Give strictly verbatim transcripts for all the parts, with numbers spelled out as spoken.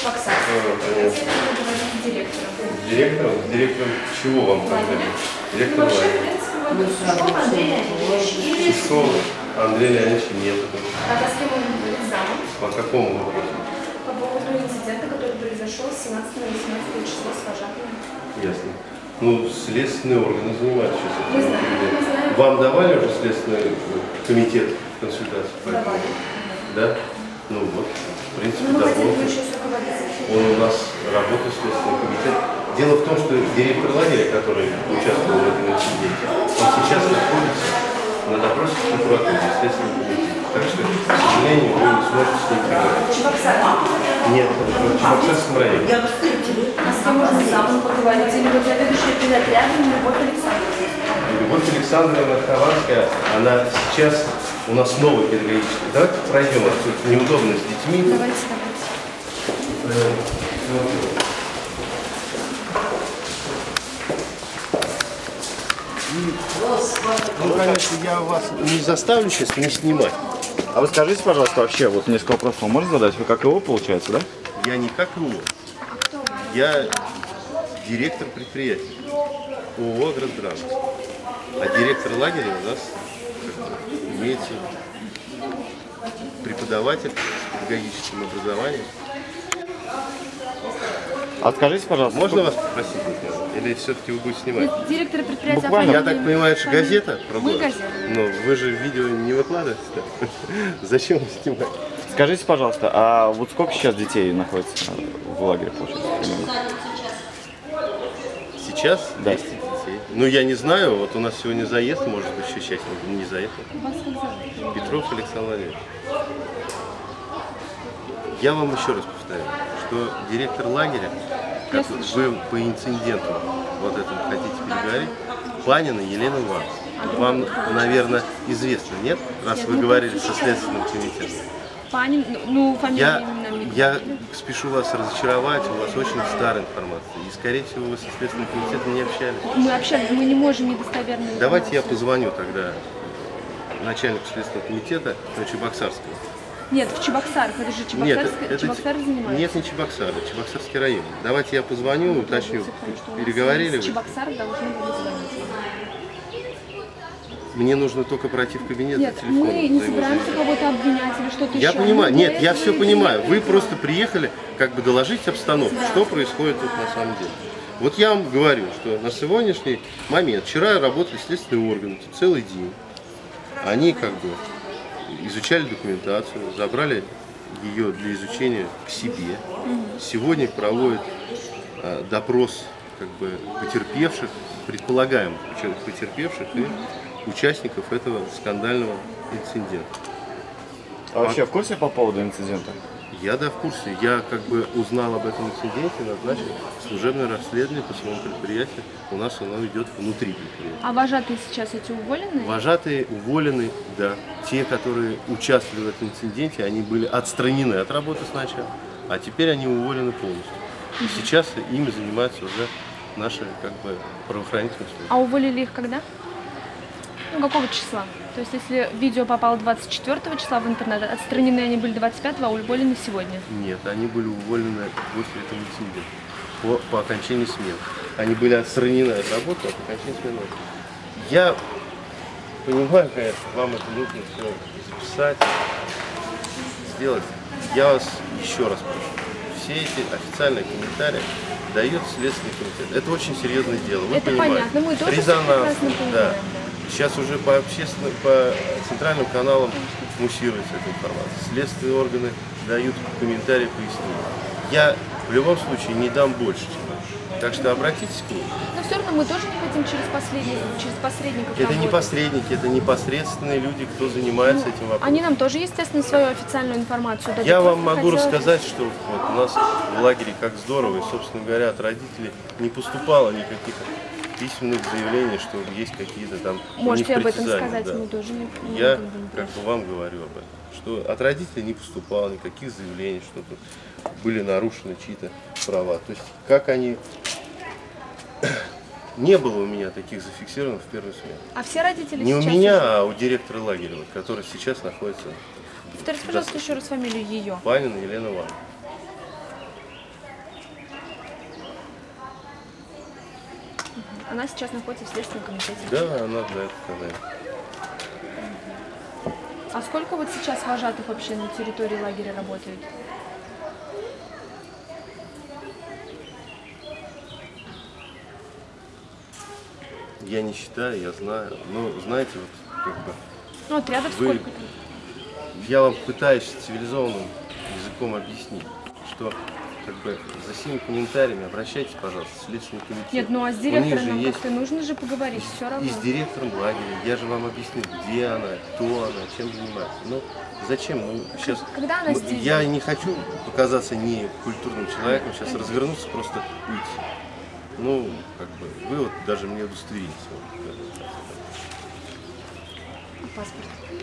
Чебоксарск. Директором. Директором? Директором чего вам проблема? Директор лагеря. Шишкова Андрея Леонидовича нет. А с кем он будет замом? По какому вопросу? По поводу инцидента, который произошел с семнадцатого на восемнадцатое число с вожатыми. Ясно. Ну, следственные органы занимаются сейчас этим. Мы знаем, мы знаем. Вам давали уже следственный комитет консультацию? Давали. Да? Ну вот, в принципе, Ну, мы да. хотим Он, еще с руководителем. он у нас работает следственный комитет. Дело в том, что директор лагеря, который участвовал в этом инциденте, он сейчас находится на допросе в прокуратуре, следственном комитете. Так что, к сожалению, вы не сможете с ним поговорить. Чебоксарск? Нет, в Чебоксарском районе. А с кем можно замом поговорить? Или вот заведующая педотрядом Любовь Александровна? Любовь Александровна Хованская, она сейчас у нас новая педагогическая. Давайте пройдем отсюда. Неудобно с детьми. Давайте, давайте. Ну, конечно, я вас не заставлю сейчас не снимать. А вы скажите, пожалуйста, вообще, вот несколько вопросов вам можно задать? Вы как его, получается, да? Я не как его. Я директор предприятия ООО «Агротранс». А директор лагеря у нас имеется преподаватель с педагогическим образованием. А скажите, пожалуйста, Можно сколько... вас попросить? Или все-таки вы будете снимать? Директор предприятия. Буквально. Я так понимаю, это же газета? Мы газета. Но вы же видео не выкладываете. Зачем вы снимаете? Скажите, пожалуйста, а вот сколько сейчас детей находится в лагере, получается, примерно? Сейчас Да. двести детей. Ну, я не знаю, вот у нас сегодня заезд, может быть, еще часть не заехал. Петров Александр Владимирович. Я вам еще раз повторяю, что директор лагеря, как вы по инциденту вот этом хотите переговорить, Панина Елена Ивановна. Вам, наверное, известно, нет? Раз вы говорили со следственным комитетом. Панин, ну, фамилия Я, именно. я спешу вас разочаровать, у вас очень старая информация. И, скорее всего, вы со следственным комитетом не общались. Мы общались, мы не можем недостоверно. Давайте я позвоню тогда начальнику следственного комитета на Чебоксарского. Нет, в Чебоксарах, это же Нет, Чебоксарск, это, Чебоксары занимаются. нет, не Чебоксары, Чебоксарский район. Давайте я позвоню, уточню, переговорили В вы? Чебоксарах должны были звонить. Мне нужно только пройти в кабинет Нет, за телефоном. мы не за его собираемся заявление. кого-то обвинять или что-то еще. Я понимаю, Мы нет, для я этого все и понимаю. Вы директор. просто приехали как бы доложить обстановку, что происходит тут на самом деле. Вот я вам говорю, что на сегодняшний момент, вчера работали следственные органы целый день. Они как бы изучали документацию, забрали ее для изучения к себе. Сегодня проводят а, допрос как бы потерпевших, предполагаемых потерпевших и участников этого скандального инцидента. А вообще в курсе по поводу инцидента? Я да в курсе. Я как бы узнал об этом инциденте, назначил служебное расследование по своему предприятию. У нас оно идет внутри предприятия. А вожатые сейчас эти уволены? Вожатые уволены, да. Те, которые участвовали в этом инциденте, они были отстранены от работы сначала, а теперь они уволены полностью. И сейчас ими занимаются уже наши как бы правоохранительные службы. А уволили их когда? Ну, какого числа? То есть, если видео попало двадцать четвёртого числа в интернет, отстранены они были двадцать пятого, а уволены сегодня? Нет, они были уволены после этого инцидента, по, по окончании смены. Они были отстранены от работы, а по окончании смены. Я понимаю, конечно, вам это нужно все записать, сделать. Я вас еще раз прошу, все эти официальные комментарии дает Следственный комитет. Это очень серьезное дело, вы Это понимаете. понятно, мы тоже Резонанс, прекрасно да. понимаем. Сейчас уже по общественным, по центральным каналам муссируется эта информация. Следственные органы дают комментарии, пояснения. Я в любом случае не дам больше, чем это. Так что обратитесь к ним. Но все равно мы тоже не хотим через, последних, через посредников Это не работать. посредники, это непосредственные люди, кто занимается Ну, этим вопросом. Они нам тоже, естественно, свою официальную информацию дадут. Я вам Просто могу хотела- рассказать, что вот у нас в лагере как здорово, и, собственно говоря, от родителей не поступало никаких письменных заявлений, что есть какие-то там Можете об этом непритязания, сказать, да. мы тоже не, не Я как бы не как против. бы вам говорю об этом, что от родителей не поступало никаких заявлений, что тут были нарушены чьи-то права. То есть как они... Не было у меня таких зафиксированных в первую смену. А все родители Не у сейчас... меня, уже- а у директора лагеря, вот, который сейчас находится. Повторите, пожалуйста, еще раз фамилию ее. Панина Елена Ивановна. Она сейчас находится в Следственном комитете. Да, она да, это сказали. А сколько вот сейчас вожатых вообще на территории лагеря работает? Я не считаю, я знаю. Но знаете, вот как бы Ну, отрядов Вы- сколько? я вам пытаюсь цивилизованным языком объяснить, что как бы за всеми комментариями обращайтесь, пожалуйста, в Следственный комитет. Нет, ну а с У них директором же нам есть как-то нужно же поговорить, все равно. и с директором лагеря. Я же вам объясню, где она, кто она, чем занимается. Ну, зачем? Ну, сейчас... Когда она здесь Я будет? не хочу показаться не культурным человеком, сейчас развернуться, просто уйти. Ну, как бы, вы вот даже мне удостоверите. Паспорт.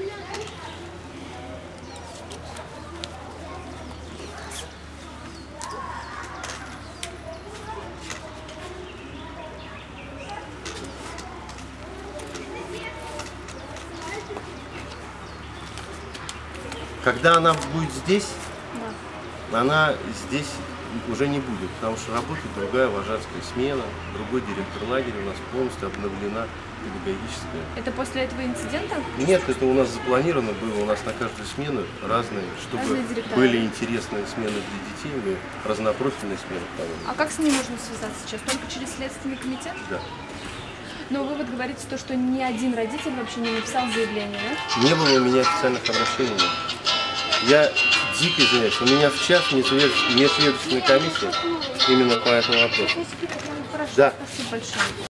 Когда она будет здесь, Да. она здесь уже не будет, потому что работает другая вожатская смена, другой директор лагеря, у нас полностью обновлена педагогическая. Это после этого инцидента? Нет, это у нас запланировано было, у нас на каждую смену разные, чтобы Разные директора. были интересные смены для детей, мы разнопрофильные смены проводим. А как с ней можно связаться сейчас? Только через Следственный комитет? Да. Но вы вот говорите то, что ни один родитель вообще не написал заявление, да? Не было у меня официальных обращений. Я дико извиняюсь, у меня в час межведомственная комиссия именно по этому вопросу. Хорошо, Да. спасибо большое.